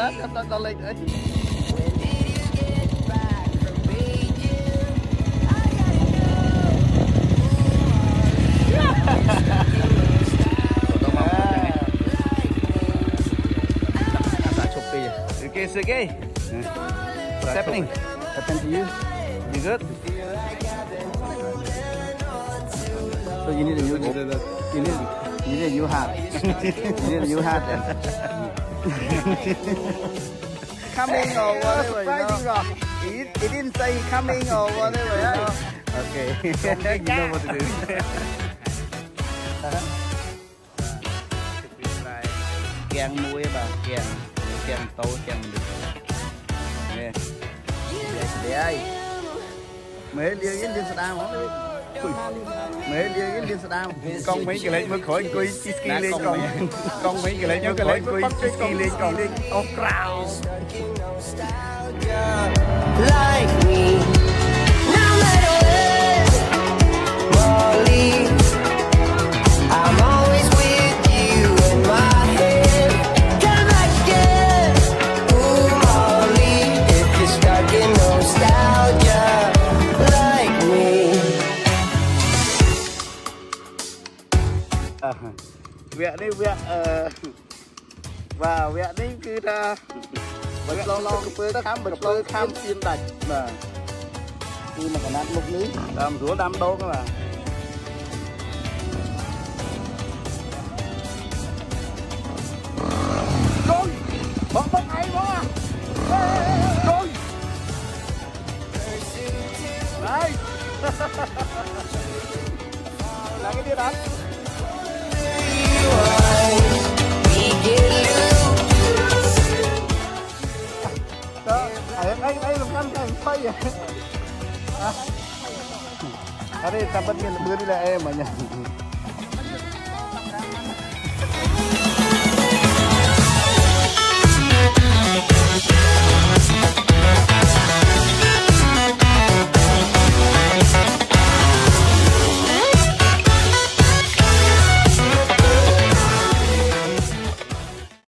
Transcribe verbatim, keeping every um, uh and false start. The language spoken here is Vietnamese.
đó cho tao lên ấy. Okay, it's okay. What's happening? Happened to you? You good? So you need a new, you need, you need a new hat. You need a new hat then. Coming or whatever, you know. He, he didn't say coming or whatever, you know. Okay. You know what to do. Kèn muối bà, kèn, kèn tàu, kèn được. Nè, để ai? Mấy liều yên liên Saddam không? Mấy liều yên liên Saddam. Con mấy cái lấy mới khỏi quay ski lên con. Con mấy cái lấy nhớ cái lấy quay ski lên con đi. Oh crowd. Like me. No matter where I'll leave, I'm always with you in my head. Come back again. Ooh, Molly, if you're stuck in nostalgia like me. Việc đi việc và việc đi cứ ra bật lo lo cái bơ khám bật bơ khám xuyên đạch mà khi mà còn ăn một ní làm rúa đam đô cơ mà con bóng bóng hay quá con đấy là cái đĩa đánh đó, đây đây làm cam cái phơi vậy. À, ở đây ta bắt miên bữa đi là em mà nhỉ.